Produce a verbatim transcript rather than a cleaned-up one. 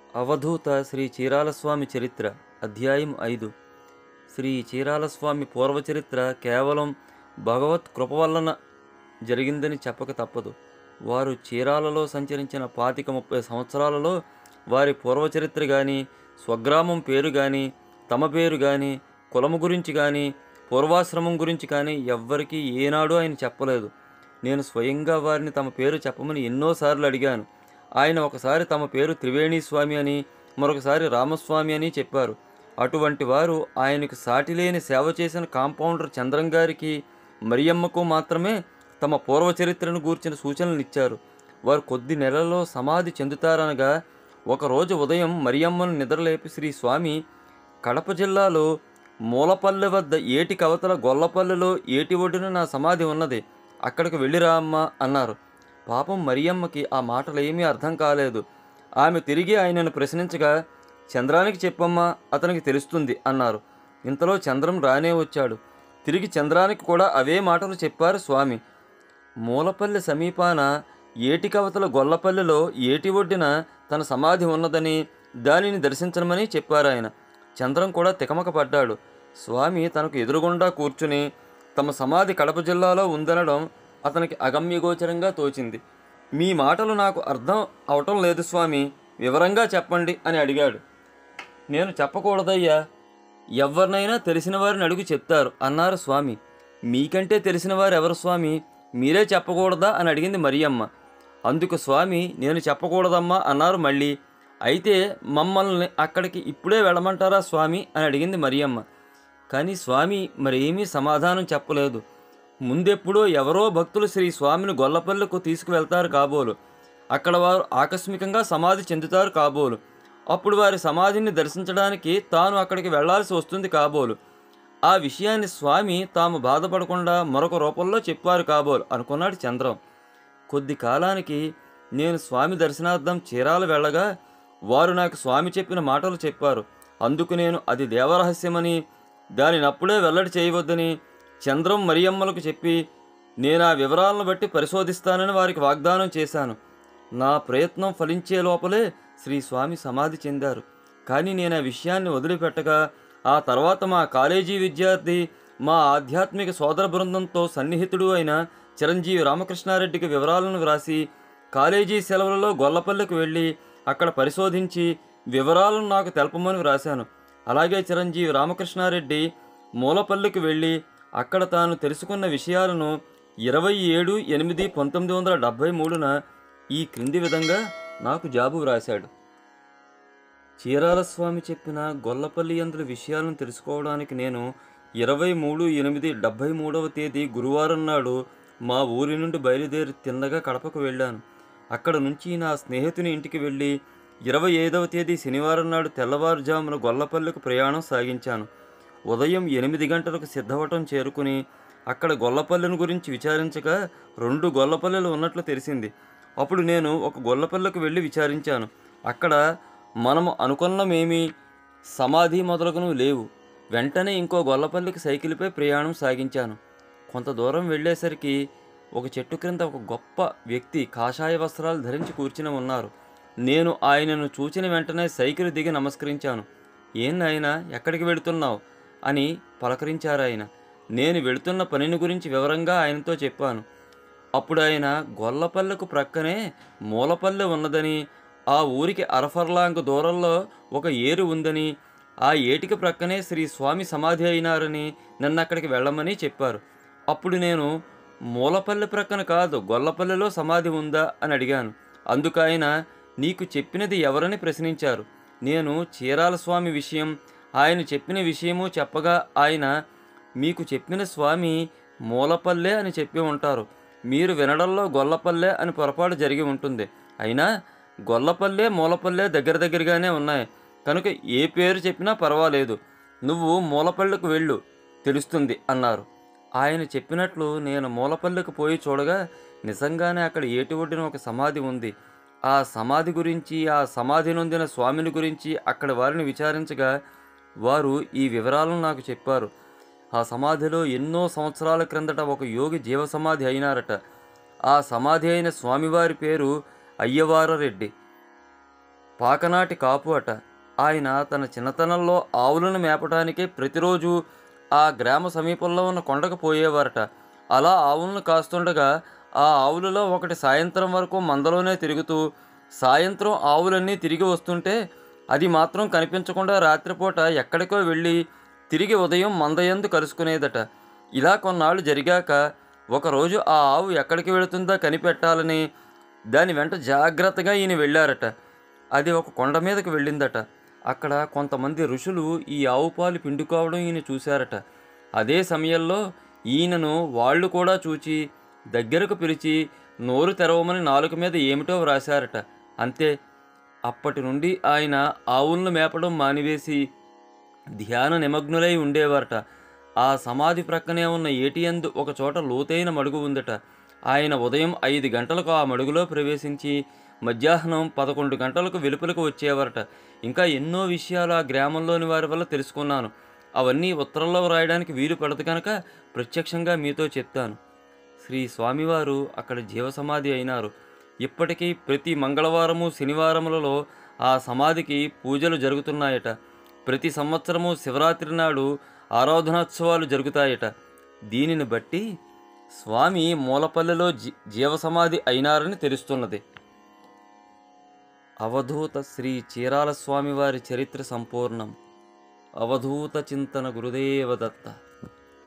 అవధూత శ్రీ చీరాల స్వామి చరిత్ర అధ్యాయం ఐదు. శ్రీ చీరాల స్వామి పూర్వచరిత్ర కేవలం భగవత్ కృప వలన జరిగిందని చెప్పక తప్పదు. వారు చీరాలలో సంచరించిన పాతిక ముప్పై సంవత్సరాలలో వారి పూర్వచరిత్ర కానీ, స్వగ్రామం పేరు కానీ, తమ పేరు కానీ, కులము గురించి కానీ, పూర్వాశ్రమం గురించి కానీ ఎవ్వరికీ ఏనాడు ఆయన చెప్పలేదు. నేను స్వయంగా వారిని తమ పేరు చెప్పమని ఎన్నోసార్లు అడిగాను. ఆయన ఒకసారి తమ పేరు త్రివేణి స్వామి అని, మరొకసారి రామస్వామి అని చెప్పారు. అటువంటి వారు ఆయనకు సాటిలేని సేవ చేసిన కాంపౌండర్ చంద్రం గారికి, మరియమ్మకు మాత్రమే తమ పూర్వచరిత్రను గూర్చిన సూచనలు ఇచ్చారు. వారు కొద్ది నెలల్లో సమాధి చెందుతారనగా ఒకరోజు ఉదయం మరియమ్మను నిద్రలేపి శ్రీ స్వామి కడప జిల్లాలో మూలపల్లె వద్ద ఏటి కవతల గొల్లపల్లెలో ఏటి ఒడ్డున నా సమాధి ఉన్నది, అక్కడికి వెళ్ళిరా అమ్మా అన్నారు. పాపం మరియమ్మకి ఆ మాటలు ఏమీ అర్థం కాలేదు. ఆమె తిరిగి ఆయనను ప్రశ్నించగా, చంద్రానికి చెప్పమ్మా, అతనికి తెలుస్తుంది అన్నారు. ఇంతలో చంద్రం రానే వచ్చాడు. తిరిగి చంద్రానికి కూడా అవే మాటలు చెప్పారు స్వామి. మూలపల్లె సమీపాన ఏటి కవతల గొల్లపల్లెలో ఏటి ఒడ్డున తన సమాధి ఉన్నదని, దానిని దర్శించమని చెప్పారు ఆయన. చంద్రం కూడా తికమక పడ్డాడు. స్వామి తనకు ఎదురుగుండా కూర్చుని తమ సమాధి కడప జిల్లాలో ఉందనడం అతనికి అగమ్యగోచరంగా తోచింది. మీ మాటలు నాకు అర్థం అవటం లేదు స్వామి, వివరంగా చెప్పండి అని అడిగాడు. నేను చెప్పకూడదయ్యా, ఎవరినైనా తెలిసిన వారిని అడుగు చెప్తారు అన్నారు స్వామి. మీకంటే తెలిసిన వారు ఎవరు స్వామి, మీరే చెప్పకూడదా అని అడిగింది మరియమ్మ. అందుకు స్వామి, నేను చెప్పకూడదమ్మా అన్నారు మళ్ళీ. అయితే మమ్మల్ని అక్కడికి ఇప్పుడే వెళ్ళమంటారా స్వామి అని అడిగింది మరియమ్మ. కానీ స్వామి మరేమీ సమాధానం చెప్పలేదు. ముందెప్పుడో ఎవరో భక్తులు శ్రీ స్వామిని గొల్లపల్లెకు తీసుకువెళ్తారు కాబోలు. అక్కడ వారు ఆకస్మికంగా సమాధి చెందుతారు కాబోలు. అప్పుడు వారి సమాధిని దర్శించడానికి తాను అక్కడికి వెళ్లాల్సి వస్తుంది కాబోలు. ఆ విషయాన్ని స్వామి తాము బాధపడకుండా మరొక రూపంలో చెప్పారు కాబోలు అనుకున్నాడు చంద్రం. కొద్ది కాలానికి నేను స్వామి దర్శనార్థం చీరాల వెళ్ళగా వారు నాకు స్వామి చెప్పిన మాటలు చెప్పారు. అందుకు నేను అది దేవరహస్యమని, దానినప్పుడే వెల్లడి చేయవద్దని చంద్రం మరియమ్మలకు చెప్పి నేను ఆ వివరాలను బట్టి పరిశోధిస్తానని వారికి వాగ్దానం చేశాను. నా ప్రయత్నం ఫలించే లోపలే శ్రీ స్వామి సమాధి చెందారు. కానీ నేను ఆ విషయాన్ని వదిలిపెట్టగా ఆ తర్వాత మా కాలేజీ విద్యార్థి, మా ఆధ్యాత్మిక సోదర బృందంతో సన్నిహితుడు అయిన చిరంజీవి రామకృష్ణారెడ్డికి వివరాలను వ్రాసి కాలేజీ సెలవులలో గొల్లపల్లెకు వెళ్ళి అక్కడ పరిశోధించి వివరాలను నాకు తెలపమని వ్రాశాను. అలాగే చిరంజీవి రామకృష్ణారెడ్డి మూలపల్లెకు వెళ్ళి అక్కడ తాను తెలుసుకున్న విషయాలను ఇరవై ఏడు ఎనిమిది పంతొమ్మిది వందల డెబ్భై మూడున ఈ క్రింది విధంగా నాకు జాబు వ్రాశాడు. చీరాల స్వామి చెప్పిన గొల్లపల్లి యందుల విషయాలను తెలుసుకోవడానికి నేను ఇరవై మూడు ఎనిమిది డెబ్భై మూడవ తేదీ గురువారం నాడు మా ఊరి నుండి బయలుదేరి తిన్నగా కడపకు వెళ్ళాను. అక్కడ నుంచి నా స్నేహితుని ఇంటికి వెళ్ళి ఇరవై ఐదవ తేదీ శనివారం నాడు తెల్లవారుజామున గొల్లపల్లెకు ప్రయాణం సాగించాను. ఉదయం ఎనిమిది గంటలకు సిద్ధవటం చేరుకుని అక్కడ గొల్లపల్లెను గురించి విచారించగా రెండు గొల్లపల్లెలు ఉన్నట్లు తెలిసింది. అప్పుడు నేను ఒక గొల్లపల్లెకు వెళ్ళి విచారించాను. అక్కడ మనము అనుకున్నమేమీ సమాధి మొదలగునవి లేవు. వెంటనే ఇంకో గొల్లపల్లికి సైకిల్పై ప్రయాణం సాగించాను. కొంత దూరం వెళ్ళేసరికి ఒక చెట్టు క్రింద ఒక గొప్ప వ్యక్తి కాషాయ వస్త్రాలు ధరించి కూర్చుని ఉన్నారు. నేను ఆయనను చూచిన వెంటనే సైకిల్ దిగి నమస్కరించాను. ఏం నాయనా, ఎక్కడికి వెళుతున్నావు అని పలకరించారు ఆయన. నేను వెళుతున్న పనిని గురించి వివరంగా ఆయనతో చెప్పాను. అప్పుడు ఆయన గొల్లపల్లెకు ప్రక్కనే మూలపల్లె ఉన్నదని, ఆ ఊరికి అరఫర్లాంగ్ దూరంలో ఒక ఏరు ఉందని, ఆ ఏటికి ప్రక్కనే శ్రీ స్వామి సమాధి అయినారని నన్ను అక్కడికి వెళ్ళమని చెప్పారు. అప్పుడు నేను మూలపల్లె ప్రక్కన కాదు గొల్లపల్లెలో సమాధి ఉందా అని అడిగాను. అందుకు ఆయన నీకు చెప్పినది ఎవరని ప్రశ్నించారు. నేను చీరాల స్వామి విషయం, ఆయన చెప్పిన విషయము చెప్పగా ఆయన మీకు చెప్పిన స్వామి మూలపల్లె అని చెప్పి ఉంటారు, మీరు వినడంలో గొల్లపల్లె అని పొరపాటు జరిగి ఉంటుంది. అయినా గొల్లపల్లె మూలపల్లె దగ్గర దగ్గరగానే ఉన్నాయి కనుక ఏ పేరు చెప్పినా పర్వాలేదు, నువ్వు మూలపల్లెకు వెళ్ళు, తెలుస్తుంది అన్నారు. ఆయన చెప్పినట్లు నేను మూలపల్లెకు పోయి చూడగా నిజంగానే అక్కడ ఏటి ఒడ్డున ఒక సమాధి ఉంది. ఆ సమాధి గురించి, ఆ సమాధి నొందిన స్వామిని గురించి అక్కడ వారిని విచారించగా వారు ఈ వివరాలను నాకు చెప్పారు. ఆ సమాధిలో ఎన్నో సంవత్సరాల క్రిందట ఒక యోగి జీవ సమాధి అయినారట. ఆ సమాధి అయిన స్వామివారి పేరు అయ్యవారరెడ్డి. పాకనాటి కాపు అట. ఆయన తన చిన్నతనంలో ఆవులను మేపటానికే ప్రతిరోజు ఆ గ్రామ సమీపంలో ఉన్న కొండకు పోయేవారట. అలా ఆవులను కాస్తుండగా ఆ ఆవులలో ఒకటి సాయంత్రం వరకు మందలోనే తిరుగుతూ, సాయంత్రం ఆవులన్నీ తిరిగి వస్తుంటే అది మాత్రం కనిపించకుండా రాత్రిపూట ఎక్కడికో వెళ్ళి తిరిగి ఉదయం మందయందు కలుసుకునేదట. ఇలా కొన్నాళ్ళు జరిగాక ఒకరోజు ఆ ఆవు ఎక్కడికి వెళుతుందో కనిపెట్టాలని దాని వెంట జాగ్రత్తగా ఈయన వెళ్ళారట. అది ఒక కొండ మీదకి వెళ్ళిందట. అక్కడ కొంతమంది ఋషులు ఈ ఆవు పాలు పిండుకోవడం ఈయన చూశారట. అదే సమయంలో ఈయనను వాళ్ళు కూడా చూచి దగ్గరకు పిలిచి నోరు తెరవమని నాలుక మీద ఏమిటో వ్రాశారట. అంతే. అప్పటి నుండి ఆయన ఆవులను మేపడం మానివేసి ధ్యాన నిమగ్నులై ఉండేవారట. ఆ సమాధి ప్రక్కనే ఉన్న ఏటియందు ఒక చోట లోతైన మడుగు ఉందట. ఆయన ఉదయం ఐదు గంటలకు ఆ మడుగులో ప్రవేశించి మధ్యాహ్నం పదకొండు గంటలకు వెలుపలకు వచ్చేవారట. ఇంకా ఎన్నో విషయాలు ఆ గ్రామంలోని వారి వల్ల తెలుసుకున్నాను. అవన్నీ ఉత్తరంలో వ్రాయడానికి వీలు పడదు కనుక ప్రత్యక్షంగా మీతో చెప్తాను. శ్రీ స్వామివారు అక్కడ జీవసమాధి అయినారు. ఇప్పటికీ ప్రతి మంగళవారము శనివారములలో ఆ సమాధికి పూజలు జరుగుతున్నాయట. ప్రతి సంవత్సరము శివరాత్రి నాడు ఆరాధనోత్సవాలు జరుగుతాయట. దీనిని బట్టి స్వామి మూలపల్లెలో జీ జీవసమాధి అయినారని తెలుస్తున్నది. అవధూత శ్రీ చీరాల స్వామివారి చరిత్ర సంపూర్ణం. అవధూత చింతన గురుదేవ దత్త.